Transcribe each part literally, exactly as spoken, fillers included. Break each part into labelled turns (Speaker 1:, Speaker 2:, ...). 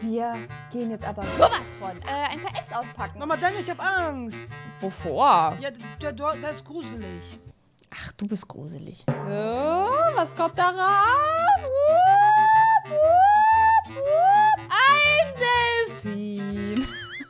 Speaker 1: Wir gehen jetzt aber sowas von äh, ein paar Eggs auspacken.
Speaker 2: Mama, dann, ich hab Angst.
Speaker 1: Wovor?
Speaker 2: Ja, der, der, der ist gruselig.
Speaker 1: Ach, du bist gruselig. So, was kommt da raus? Wupp, wupp, wupp. Ein Delfin.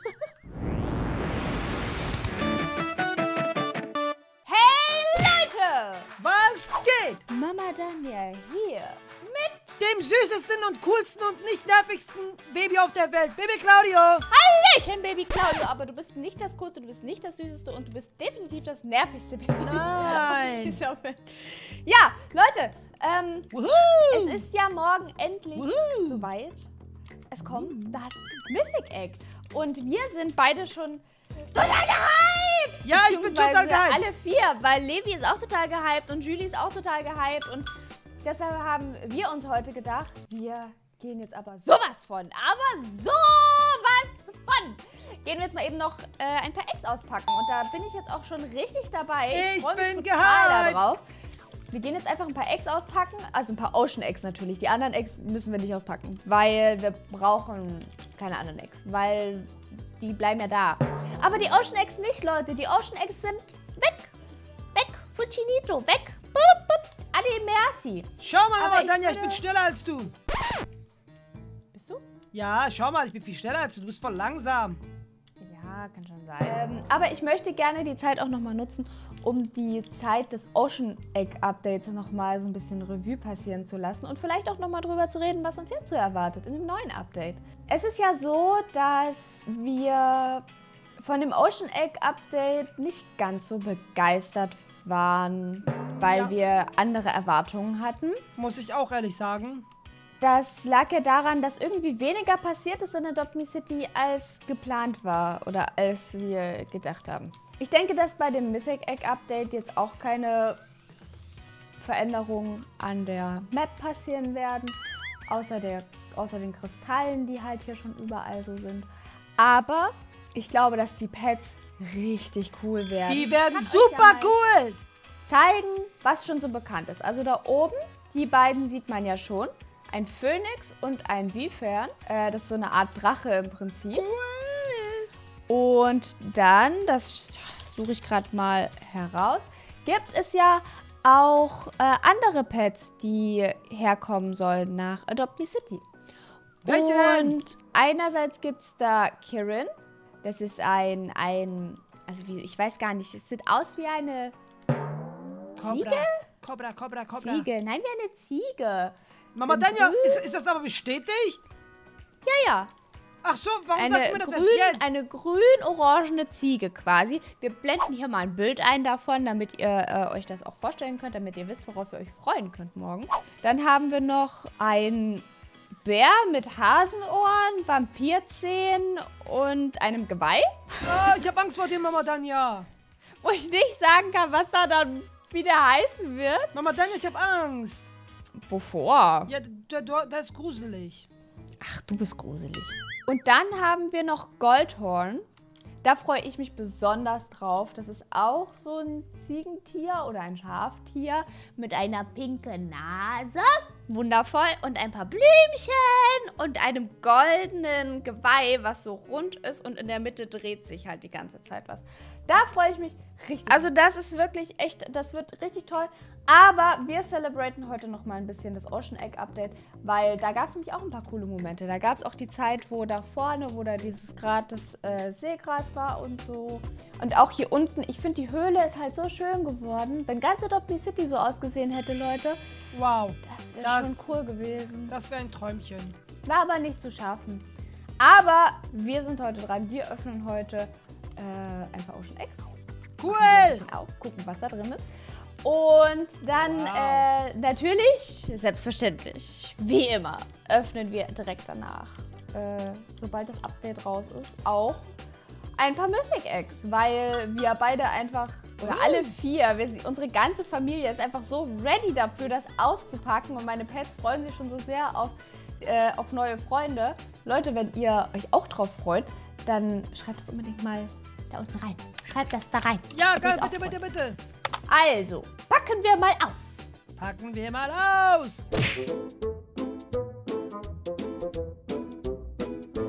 Speaker 1: Hey, Leute!
Speaker 2: Was geht?
Speaker 1: Mama Danja hier mit
Speaker 2: Dem süßesten und coolsten und nicht nervigsten Baby auf der Welt. Baby Claudio.
Speaker 1: Hallöchen, Baby Claudio. Aber du bist nicht das Coolste, du bist nicht das Süßeste und du bist definitiv das nervigste Baby
Speaker 2: Nein.
Speaker 1: auf dieser Welt. Ja, Leute, ähm,
Speaker 2: Wuhu.
Speaker 1: es ist ja morgen endlich
Speaker 2: Wuhu.
Speaker 1: soweit. Es kommt das Mythic Egg. Und wir sind beide schon total gehypt!
Speaker 2: Ja, ich bin total gehypt.
Speaker 1: Alle vier, weil Levi ist auch total gehypt und Julie ist auch total gehypt. Und deshalb haben wir uns heute gedacht, wir gehen jetzt aber sowas von, aber sowas von. Gehen wir jetzt mal eben noch äh, ein paar Eggs auspacken. Und da bin ich jetzt auch schon richtig dabei.
Speaker 2: Ich
Speaker 1: freu mich
Speaker 2: bin
Speaker 1: total
Speaker 2: gehypt.
Speaker 1: darauf. Wir gehen jetzt einfach ein paar Eggs auspacken, also ein paar Ocean Eggs natürlich. Die anderen Eggs müssen wir nicht auspacken, weil wir brauchen keine anderen Eggs, weil die bleiben ja da. Aber die Ocean Eggs nicht, Leute. Die Ocean Eggs sind weg. Weg. Fuchinito. Weg. Bup, bup. Ade, merci.
Speaker 2: Schau mal,
Speaker 1: Aber
Speaker 2: Mama
Speaker 1: ich
Speaker 2: Danja, ich
Speaker 1: würde-
Speaker 2: bin schneller als du.
Speaker 1: Bist du?
Speaker 2: Ja, schau mal, ich bin viel schneller als du. Du bist voll langsam.
Speaker 1: Ja, kann schon sein. Ähm, aber ich möchte gerne die Zeit auch nochmal nutzen, um die Zeit des Ocean Egg Updates nochmal so ein bisschen Revue passieren zu lassen und vielleicht auch nochmal drüber zu reden, was uns jetzt so erwartet in dem neuen Update. Es ist ja so, dass wir von dem Ocean Egg Update nicht ganz so begeistert waren, weil
Speaker 2: Ja.
Speaker 1: wir andere Erwartungen hatten.
Speaker 2: Muss ich auch ehrlich sagen.
Speaker 1: Das lag ja daran, dass irgendwie weniger passiert ist in Adopt Me City, als geplant war oder als wir gedacht haben. Ich denke, dass bei dem Mythic Egg Update jetzt auch keine Veränderungen an der Map passieren werden, außer, der, außer den Kristallen, die halt hier schon überall so sind. Aber ich glaube, dass die Pets richtig cool werden.
Speaker 2: Die
Speaker 1: Ich
Speaker 2: werden
Speaker 1: kann euch
Speaker 2: super
Speaker 1: ja mal
Speaker 2: cool.
Speaker 1: zeigen, was schon so bekannt ist. Also da oben, die beiden sieht man ja schon. Ein Phönix und ein Vifern. Äh, das ist so eine Art Drache im Prinzip. Und dann, das suche ich gerade mal heraus, gibt es ja auch äh, andere Pets, die herkommen sollen nach Adopt Me City.
Speaker 2: Welche denn?
Speaker 1: Und einerseits gibt es da Kirin. Das ist ein, ein, also wie, ich weiß gar nicht, es sieht aus wie eine
Speaker 2: Cobra.
Speaker 1: Ziege?
Speaker 2: Cobra, Cobra, Cobra.
Speaker 1: Ziege. Nein, wie eine Ziege.
Speaker 2: Mama
Speaker 1: In
Speaker 2: Danja,
Speaker 1: grün?
Speaker 2: ist, ist das aber bestätigt?
Speaker 1: Ja, ja.
Speaker 2: Ach so, warum
Speaker 1: Eine,
Speaker 2: sagst du mir das
Speaker 1: grün,
Speaker 2: erst jetzt?
Speaker 1: eine grün-orangene Ziege quasi. Wir blenden hier mal ein Bild ein davon, damit ihr äh, euch das auch vorstellen könnt, damit ihr wisst, worauf ihr euch freuen könnt morgen. Dann haben wir noch einen Bär mit Hasenohren, Vampirzähnen und einem Geweih.
Speaker 2: Oh, ich hab Angst vor dir, Mama Danja.
Speaker 1: Wo ich nicht sagen kann, was da dann wieder heißen wird.
Speaker 2: Mama Danja, ich hab Angst.
Speaker 1: Wovor?
Speaker 2: Ja, der, der, der ist gruselig.
Speaker 1: Ach, du bist gruselig. Und dann haben wir noch Goldhorn. Da freue ich mich besonders drauf. Das ist auch so ein Ziegentier oder ein Schaftier mit einer pinken Nase. Wundervoll. Und ein paar Blümchen und einem goldenen Geweih, was so rund ist. Und in der Mitte dreht sich halt die ganze Zeit was. Da freue ich mich richtig. Also das ist wirklich echt, das wird richtig toll. Aber wir celebraten heute noch mal ein bisschen das Ocean Egg Update, weil da gab es nämlich auch ein paar coole Momente. Da gab es auch die Zeit, wo da vorne, wo da dieses gratis äh, Seegras war und so. Und auch hier unten, ich finde, die Höhle ist halt so schön geworden. Wenn ganz Adopt Me City so ausgesehen hätte, Leute,
Speaker 2: Wow,
Speaker 1: das wäre
Speaker 2: Das-
Speaker 1: schon cool gewesen.
Speaker 2: das wäre ein Träumchen.
Speaker 1: War aber nicht zu schaffen. Aber wir sind heute dran. Wir öffnen heute äh, ein paar Ocean Eggs.
Speaker 2: Cool.
Speaker 1: Auf, gucken, was da drin ist. Und dann
Speaker 2: Wow.
Speaker 1: äh, natürlich, selbstverständlich, wie immer, öffnen wir direkt danach, äh, sobald das Update raus ist, auch ein paar Mythic Eggs, weil wir beide einfach, oder alle vier, wir, sind- unsere ganze Familie ist einfach so ready dafür, das auszupacken und meine Pets freuen sich schon so sehr auf, äh, auf neue Freunde. Leute, wenn ihr euch auch drauf freut, dann schreibt es unbedingt mal da unten rein. Schreibt das da rein.
Speaker 2: Ja,
Speaker 1: Würde
Speaker 2: geil,
Speaker 1: mich auch
Speaker 2: bitte, bitte,
Speaker 1: freuen.
Speaker 2: bitte.
Speaker 1: Also, packen wir mal aus.
Speaker 2: Packen wir mal aus.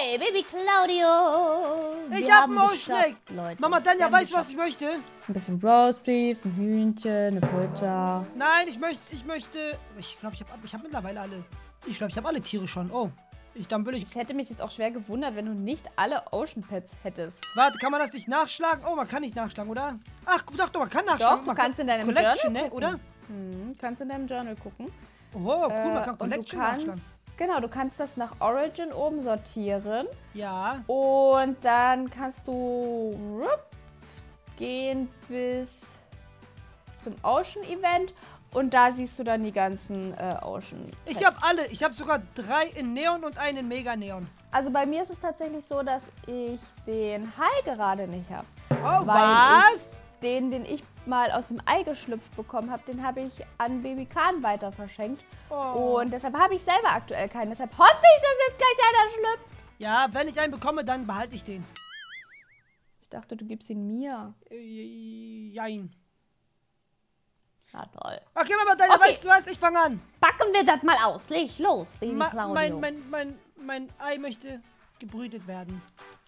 Speaker 1: Hi, Baby Claudio.
Speaker 2: Ich
Speaker 1: Wir
Speaker 2: hab
Speaker 1: haben
Speaker 2: einen
Speaker 1: geshoppt,
Speaker 2: Ausschlag.
Speaker 1: Leute.
Speaker 2: Mama
Speaker 1: Wir
Speaker 2: Tanja,
Speaker 1: haben
Speaker 2: weißt du, was
Speaker 1: geshoppt.
Speaker 2: ich möchte?
Speaker 1: Ein bisschen Roastbeef, ein Hühnchen, eine Pizza.
Speaker 2: Nein, ich möchte, ich möchte... Ich glaube, ich habe ich hab mittlerweile alle... Ich glaube, ich habe alle Tiere schon. Oh, ich, dann will ich...
Speaker 1: Es hätte mich jetzt auch schwer gewundert, wenn du nicht alle Ocean Pets hättest.
Speaker 2: Warte, kann man das nicht nachschlagen? Oh, man kann nicht nachschlagen, oder? Ach, doch, doch, man kann nachschlagen.
Speaker 1: Doch, du
Speaker 2: man
Speaker 1: kannst
Speaker 2: kann
Speaker 1: in deinem
Speaker 2: Collection,
Speaker 1: Journal
Speaker 2: ne, oder?
Speaker 1: Hm, kannst in deinem Journal gucken.
Speaker 2: Oh, cool,
Speaker 1: Äh,
Speaker 2: man kann
Speaker 1: und du
Speaker 2: Collection
Speaker 1: kannst,
Speaker 2: nachschlagen.
Speaker 1: genau, du kannst das nach Origin oben sortieren.
Speaker 2: Ja.
Speaker 1: Und dann kannst du rup, gehen bis zum Ocean Event. Und da siehst du dann die ganzen äh, Ocean
Speaker 2: Ich
Speaker 1: Pets.
Speaker 2: habe alle. Ich habe sogar drei in Neon und einen in Mega Neon.
Speaker 1: Also bei mir ist es tatsächlich so, dass ich den Hai gerade nicht habe.
Speaker 2: Oh,
Speaker 1: Weil
Speaker 2: was?
Speaker 1: Den, den ich mal aus dem Ei geschlüpft bekommen habe, den habe ich an Baby Kahn weiter verschenkt.
Speaker 2: Oh.
Speaker 1: Und deshalb habe ich selber aktuell keinen. Deshalb hoffe ich, dass jetzt gleich einer schlüpft.
Speaker 2: Ja, wenn ich einen bekomme, dann behalte ich den.
Speaker 1: Ich dachte, du gibst ihn mir.
Speaker 2: Äh, Jein.
Speaker 1: Na toll.
Speaker 2: Okay, Mama Tanja,
Speaker 1: Okay.
Speaker 2: weißt du was? Ich fange an.
Speaker 1: Packen wir das mal aus. Leg los, Baby
Speaker 2: Ma
Speaker 1: Claudio.
Speaker 2: mein, mein, mein, mein Ei möchte gebrütet werden.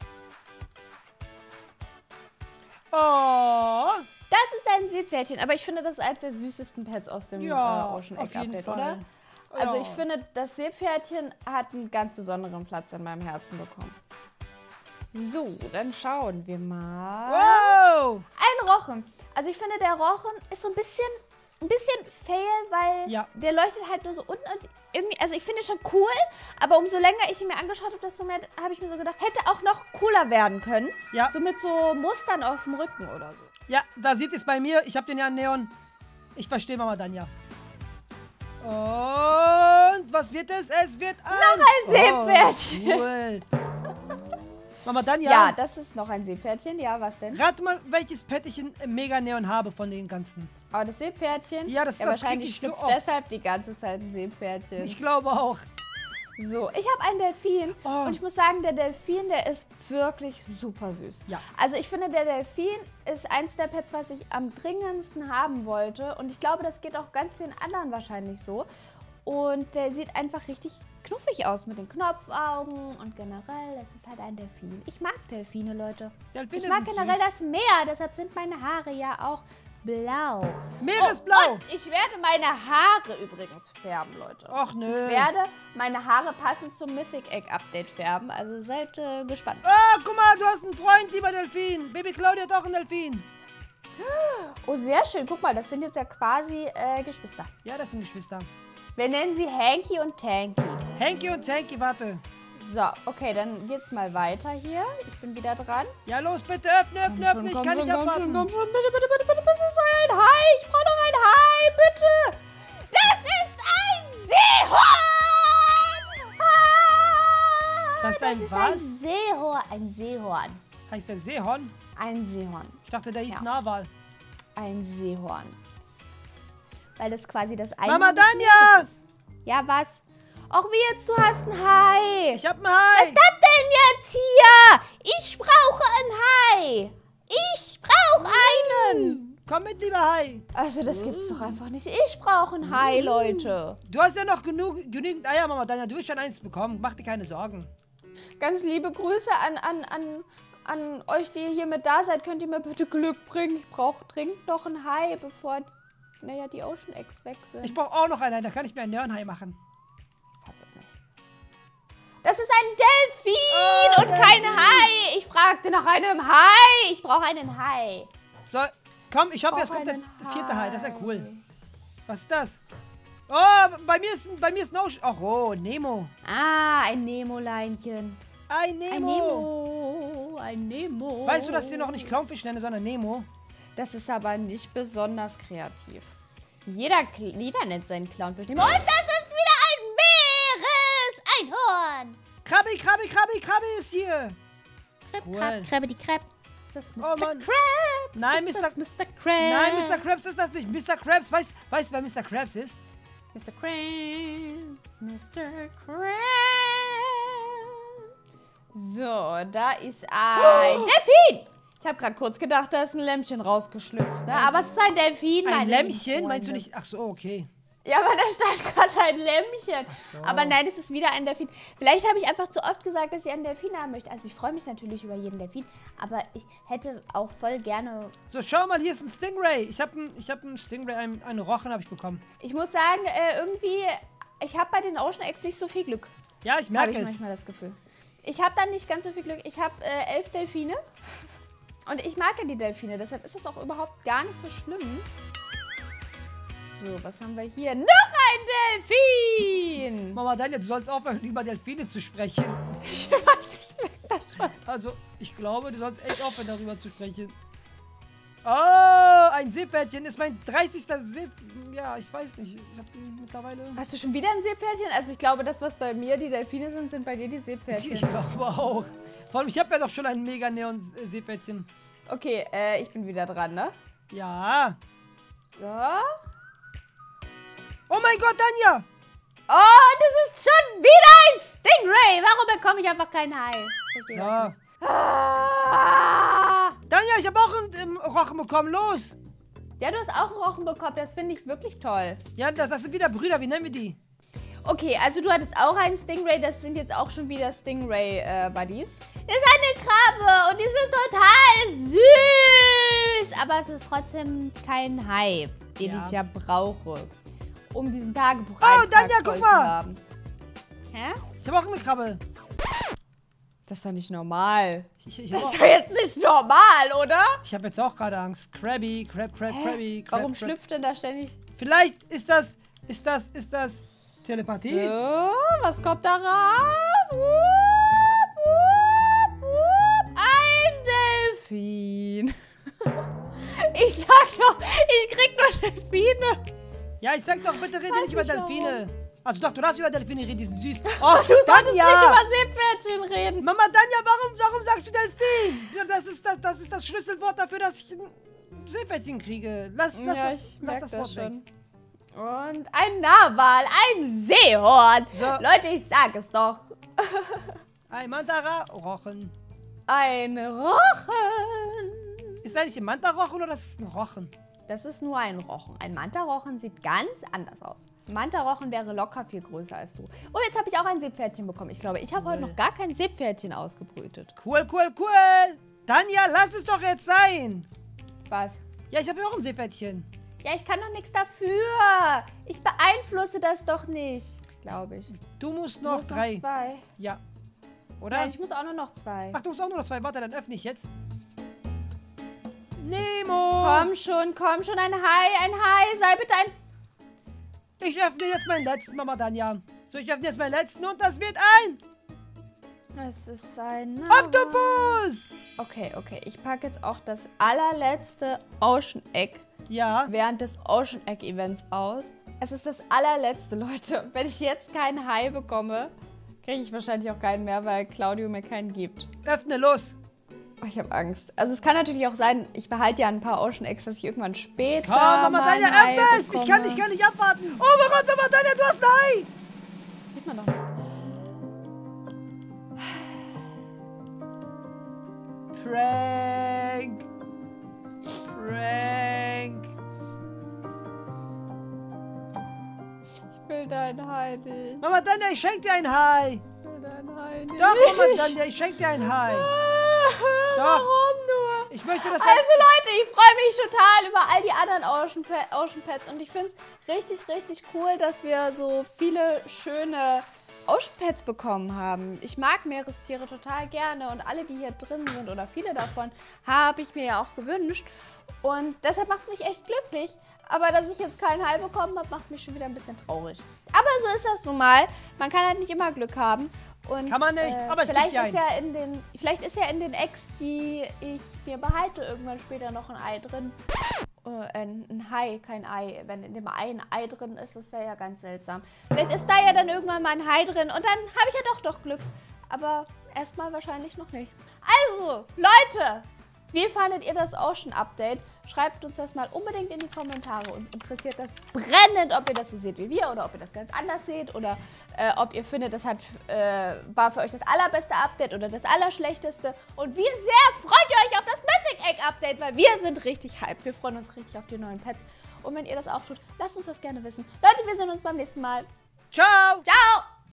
Speaker 2: Oh.
Speaker 1: Das ist ein Seepferdchen, aber ich finde, das ist eines der süßesten Pets aus dem
Speaker 2: Ja,
Speaker 1: äh, Ocean
Speaker 2: auf
Speaker 1: Egg
Speaker 2: jeden
Speaker 1: Update,
Speaker 2: Fall.
Speaker 1: oder? Also
Speaker 2: Ja.
Speaker 1: ich finde, das Seepferdchen hat einen ganz besonderen Platz in meinem Herzen bekommen. So, dann schauen wir mal.
Speaker 2: Wow.
Speaker 1: Ein Rochen. Also ich finde, der Rochen ist so ein bisschen, ein bisschen fail, weil
Speaker 2: Ja.
Speaker 1: der leuchtet halt nur so unten und irgendwie, also ich finde ihn schon cool, aber umso länger ich ihn mir angeschaut habe, desto mehr habe ich mir so gedacht, hätte auch noch cooler werden können.
Speaker 2: Ja.
Speaker 1: So mit so Mustern auf dem Rücken oder so.
Speaker 2: Ja, da sieht es bei mir. Ich habe den ja in Neon. Ich verstehe Mama Tanja. Und was wird es? Es wird ein...
Speaker 1: Noch ein Seepferdchen.
Speaker 2: Oh, cool. Mama Tanja.
Speaker 1: Ja, das ist noch ein Seepferdchen. Ja, was denn?
Speaker 2: Rat mal, welches Pet ich in Mega Neon habe von den ganzen.
Speaker 1: Oh, das Seepferdchen?
Speaker 2: Ja, das-
Speaker 1: ja,
Speaker 2: das krieg
Speaker 1: wahrscheinlich
Speaker 2: ich so
Speaker 1: schlüpft
Speaker 2: oft.
Speaker 1: deshalb die ganze Zeit ein Seepferdchen.
Speaker 2: Ich glaube auch.
Speaker 1: So, ich habe einen Delfin
Speaker 2: Oh.
Speaker 1: und ich muss sagen, der Delfin, der ist wirklich super süß.
Speaker 2: Ja.
Speaker 1: Also ich finde, der Delfin ist eins der Pets, was ich am dringendsten haben wollte. Und ich glaube, das geht auch ganz vielen anderen wahrscheinlich so. Und der sieht einfach richtig knuffig aus mit den Knopfaugen und generell, es ist halt ein Delfin. Ich mag Delfine, Leute.
Speaker 2: Delfine
Speaker 1: ich mag
Speaker 2: sind
Speaker 1: generell
Speaker 2: süß.
Speaker 1: das Meer, deshalb sind meine Haare ja auch blau.
Speaker 2: Meeresblau.
Speaker 1: Und ich werde meine Haare übrigens färben, Leute.
Speaker 2: Och, nö.
Speaker 1: Ich werde meine Haare passend zum Mythic Egg Update färben, also seid äh, gespannt.
Speaker 2: Ah, guck mal, du hast einen Freund, lieber Delfin. Baby Claudia hat auch einen Delfin.
Speaker 1: Oh, sehr schön. Guck mal, das sind jetzt ja quasi äh, Geschwister.
Speaker 2: Ja, das sind Geschwister.
Speaker 1: Wir nennen sie Hanky und Tanky.
Speaker 2: Hanky und Tanky, warte.
Speaker 1: So, okay, dann geht's mal weiter hier. Ich bin wieder dran.
Speaker 2: Ja, los, bitte, öffne, öffne, öffne. Ich kann nicht abwarten.
Speaker 1: Komm schon, komm schon, bitte, bitte, bitte, bitte, bitte, sei ein Hai. Ich brauche noch ein Hai, bitte. Das ist ein Seehorn. Ah,
Speaker 2: Das ist ein
Speaker 1: ist
Speaker 2: was?
Speaker 1: ein Seehorn. Ein Seehorn.
Speaker 2: Heißt der Seehorn?
Speaker 1: Ein Seehorn.
Speaker 2: Ich dachte, der hieß
Speaker 1: Ja.
Speaker 2: Narwal.
Speaker 1: Ein Seehorn. Weil das quasi das eine.
Speaker 2: Mama Tanja!
Speaker 1: Ja, was? Och, wie jetzt, du hast ein Hai.
Speaker 2: Ich hab einen
Speaker 1: Was
Speaker 2: Hai.
Speaker 1: ist das denn jetzt hier? Ich brauche ein Hai. Ich brauche einen.
Speaker 2: Komm mit, lieber Hai.
Speaker 1: Also, das gibt's doch einfach nicht. Ich brauche ein Hai, Leute.
Speaker 2: Du hast ja noch genug, genügend Eier, Mama Tanja. Du wirst schon eins bekommen. Mach dir keine Sorgen.
Speaker 1: Ganz liebe Grüße an, an, an, an euch, die ihr hier mit da seid. Könnt ihr mir bitte Glück bringen? Ich brauche dringend noch ein Hai, bevor, naja, die Ocean Eggs weg sind.
Speaker 2: Ich brauche auch noch einen. Da kann ich mir einen Neonhai machen.
Speaker 1: fass es nicht. Das ist ein Delfin
Speaker 2: Oh,
Speaker 1: und
Speaker 2: Delfin.
Speaker 1: kein Hai. Ich fragte nach einem Hai. Ich brauche einen Hai.
Speaker 2: So, komm, ich hoffe,
Speaker 1: Brauch
Speaker 2: jetzt kommt der
Speaker 1: einen
Speaker 2: vierte Hai. Das wäre
Speaker 1: Hai.
Speaker 2: cool. Was ist das? Oh, bei mir ist, ein- bei mir ist ein Ocean. Ach, oh, Nemo.
Speaker 1: Ah, ein Nemo-Leinchen.
Speaker 2: Ein Nemo.
Speaker 1: Ein Nemo. Ein Nemo.
Speaker 2: Weißt du, dass ich den noch nicht Clownfisch nenne, sondern Nemo?
Speaker 1: Das ist aber nicht besonders kreativ. Jeder, Kl- jeder nennt seinen Clownfisch Nemo. Und das ist wieder ein Meereseinhorn.
Speaker 2: Krabbi, Krabbi, Krabbi, Krabbi ist hier.
Speaker 1: Krab,
Speaker 2: Cool.
Speaker 1: Krab, Krabbe, die Krab. Ist das Mister
Speaker 2: Oh, Mann.
Speaker 1: Krabs?
Speaker 2: Nein,
Speaker 1: ist
Speaker 2: Mister
Speaker 1: das Mister Krabs?
Speaker 2: Nein, Mister Krabs ist das nicht. Mister Krabs, weißt weißt du, wer Mister Krabs ist?
Speaker 1: Mister Krabs, Mister Krabs. So, da ist ein Delfin. Ich habe gerade kurz gedacht, da ist ein Lämmchen rausgeschlüpft. Ne? Aber es ist ein Delfin,
Speaker 2: Ein
Speaker 1: meine
Speaker 2: Lämmchen?
Speaker 1: lieben
Speaker 2: Meinst du
Speaker 1: Freunde.
Speaker 2: nicht? Ach so, okay.
Speaker 1: Ja, aber da stand gerade ein Lämmchen.
Speaker 2: So.
Speaker 1: Aber nein, es ist wieder ein Delfin. Vielleicht habe ich einfach zu oft gesagt, dass ich einen Delfin haben möchte. Also ich freue mich natürlich über jeden Delfin, aber ich hätte auch voll gerne...
Speaker 2: So, schau mal, hier ist ein Stingray. Ich habe einen hab ein Stingray, einen, einen Rochen habe ich bekommen.
Speaker 1: Ich muss sagen, äh, irgendwie, ich habe bei den Ocean Eggs nicht so viel Glück.
Speaker 2: Ja, ich
Speaker 1: Habe
Speaker 2: merke
Speaker 1: ich
Speaker 2: es.
Speaker 1: manchmal das Gefühl. Ich habe dann nicht ganz so viel Glück. Ich habe äh, elf Delfine und ich mag ja die Delfine, deshalb ist das auch überhaupt gar nicht so schlimm. So, was haben wir hier? Noch ein Delfin!
Speaker 2: Mama Danja, du sollst aufhören, über Delfine zu sprechen.
Speaker 1: Ich weiß, ich merke das schon.
Speaker 2: Also, ich glaube, du sollst echt aufhören, darüber zu sprechen. Oh, ein Seepferdchen ist mein dreißigster Seep... Ja, ich weiß nicht. Ich habe mittlerweile...
Speaker 1: Hast du schon wieder ein Seepferdchen? Also ich glaube, das, was bei mir die Delfine sind, sind bei dir die Seepferdchen.
Speaker 2: Ich glaube auch. Vor allem, ich habe ja doch schon ein Mega-Neon-Seepferdchen.
Speaker 1: Okay, äh, ich bin wieder dran, ne?
Speaker 2: Ja.
Speaker 1: So.
Speaker 2: Oh mein Gott, Danja!
Speaker 1: Oh, das ist schon wieder ein Stingray! Warum bekomme ich einfach keinen Hai? Okay,
Speaker 2: So.
Speaker 1: ah!
Speaker 2: Danja, ich habe auch einen ähm, Rochen bekommen. Los!
Speaker 1: Ja, du hast auch einen Rochen bekommen. Das finde ich wirklich toll.
Speaker 2: Ja, das, das sind wieder Brüder. Wie nennen wir die?
Speaker 1: Okay, also du hattest auch einen Stingray. Das sind jetzt auch schon wieder Stingray-Buddies. Äh, das ist eine Krabbe und die sind total süß. Aber es ist trotzdem kein Hai, den
Speaker 2: Ja.
Speaker 1: ich ja brauche, um diesen Tagebuch
Speaker 2: Oh, Danja, guck mal.
Speaker 1: haben. Hä?
Speaker 2: Ich habe auch eine Krabbe.
Speaker 1: Das ist doch nicht normal.
Speaker 2: Ich, ich
Speaker 1: Das
Speaker 2: habe
Speaker 1: ist doch jetzt nicht normal, oder?
Speaker 2: hab jetzt auch gerade Angst. Krabby, Crab, Crab,
Speaker 1: Hä?
Speaker 2: Krabby, Crab,
Speaker 1: Warum
Speaker 2: Crab.
Speaker 1: schlüpft denn da ständig...
Speaker 2: Vielleicht ist das, ist das, ist das Telepathie?
Speaker 1: So, was kommt da raus? Wupp, wupp, wupp. Ein Delfin. Ich sag doch, ich krieg nur Delfine.
Speaker 2: Ja, ich sag doch, bitte rede
Speaker 1: Weiß
Speaker 2: nicht über
Speaker 1: nicht warum.
Speaker 2: Delfine. Also doch, du darfst über Delfine reden, die sind süß. Oh,
Speaker 1: Du solltest
Speaker 2: Danja!
Speaker 1: nicht über Seepferdchen reden.
Speaker 2: Mama Danja, warum, warum sagst du Delfin? Ja, das ist das, das ist das Schlüsselwort dafür, dass ich ein Seepferdchen kriege. Lass, lass,
Speaker 1: Ja,
Speaker 2: das,
Speaker 1: ich
Speaker 2: lass
Speaker 1: merk
Speaker 2: das
Speaker 1: das
Speaker 2: Wort weg.
Speaker 1: schon. Und ein Narwal, ein Seehorn.
Speaker 2: So.
Speaker 1: Leute, ich sag es doch.
Speaker 2: Ein Manta-Rochen.
Speaker 1: Ein Rochen.
Speaker 2: Ist das eigentlich ein Manta-Rochen oder das ist ein Rochen?
Speaker 1: Das ist nur ein Rochen. Ein Manta-Rochen sieht ganz anders aus. Ein Manta-Rochen wäre locker viel größer als du. Oh, jetzt habe ich auch ein Seepferdchen bekommen. Ich glaube, ich habe heute noch gar kein Seepferdchen ausgebrütet.
Speaker 2: Cool, cool, cool. Danja, lass es doch jetzt sein.
Speaker 1: Was?
Speaker 2: Ja, ich habe ja auch ein Seepferdchen.
Speaker 1: Ja, ich kann doch nichts dafür. Ich beeinflusse das doch nicht, glaube ich.
Speaker 2: Du musst
Speaker 1: Ich
Speaker 2: noch
Speaker 1: muss
Speaker 2: drei.
Speaker 1: Noch zwei.
Speaker 2: Ja. Oder?
Speaker 1: Nein, ich muss auch nur noch zwei.
Speaker 2: Ach, du musst auch nur noch zwei. Warte, dann öffne ich jetzt. Nemo!
Speaker 1: Komm schon, komm schon, ein Hai, ein Hai. Sei bitte ein...
Speaker 2: Ich öffne jetzt meinen letzten, Mama Danja. So, ich öffne jetzt meinen letzten und das wird ein
Speaker 1: Es ist ein... Narwal.
Speaker 2: Oktopus!
Speaker 1: Okay, okay. Ich packe jetzt auch das allerletzte Ocean Egg
Speaker 2: Ja.
Speaker 1: während des Ocean Egg Events aus. Es ist das allerletzte, Leute. Wenn ich jetzt keinen Hai bekomme, kriege ich wahrscheinlich auch keinen mehr, weil Claudio mir keinen gibt.
Speaker 2: Öffne, los.
Speaker 1: Oh, ich habe Angst. Also es kann natürlich auch sein, ich behalte ja ein paar Ocean Eggs, dass ich irgendwann später
Speaker 2: Komm, Mama
Speaker 1: mal
Speaker 2: Danja,
Speaker 1: ein Hai
Speaker 2: öffne es! Ich
Speaker 1: bekomme.
Speaker 2: kann, ich kann nicht abwarten. Oh mein Gott, Mama Danja, du hast ein Ei!
Speaker 1: Das sieht man doch.
Speaker 2: Prank. Prank.
Speaker 1: Ich will dein Hai nicht.
Speaker 2: Mama Danja, ich schenke dir ein Hai.
Speaker 1: Ich will dein Hai nicht.
Speaker 2: Doch, Mama Danja, ich schenke dir ein Hai. Doch.
Speaker 1: Warum nur?
Speaker 2: Ich möchte das...
Speaker 1: Also Leute, ich freue mich total über all die anderen Ocean, Pe Ocean Pets und ich finde es richtig, richtig cool, dass wir so viele schöne Ocean Pets bekommen haben. Ich mag Meerestiere total gerne und alle, die hier drin sind oder viele davon, habe ich mir ja auch gewünscht und deshalb macht es mich echt glücklich. Aber dass ich jetzt keinen Hai bekommen habe, macht mich schon wieder ein bisschen traurig. Aber so ist das nun mal. Man kann halt nicht immer Glück haben. Und,
Speaker 2: Kann man nicht,
Speaker 1: äh,
Speaker 2: aber es
Speaker 1: vielleicht
Speaker 2: gibt ja
Speaker 1: ist ja in den, vielleicht ist ja in den Eggs, die ich mir behalte, irgendwann später noch ein Ei drin. Äh, ein, ein Hai, kein Ei. Wenn in dem Ei ein Ei drin ist, das wäre ja ganz seltsam. Vielleicht ist da ja dann irgendwann mal ein Hai drin und dann habe ich ja doch doch Glück. Aber erstmal wahrscheinlich noch nicht. Also, Leute, wie fandet ihr das Ocean Update? Schreibt uns das mal unbedingt in die Kommentare und interessiert das brennend, ob ihr das so seht wie wir oder ob ihr das ganz anders seht oder äh, ob ihr findet, das hat, äh, war für euch das allerbeste Update oder das allerschlechteste. Und wie sehr freut ihr euch auf das Mythic Egg Update, weil wir sind richtig hyped. Wir freuen uns richtig auf die neuen Pets. Und wenn ihr das auch tut, lasst uns das gerne wissen. Leute, wir sehen uns beim nächsten Mal.
Speaker 2: Ciao!
Speaker 1: Ciao!